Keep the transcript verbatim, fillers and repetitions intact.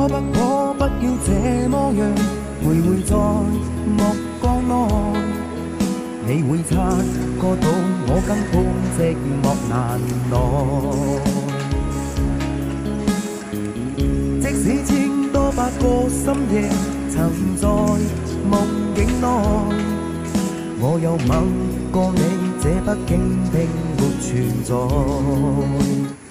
可不可不要这么样，徘徊在目光内，你會察覺到我根本寂寞難耐。即使千多百個深夜曾在夢境內，我有吻過你，這不經並沒存在。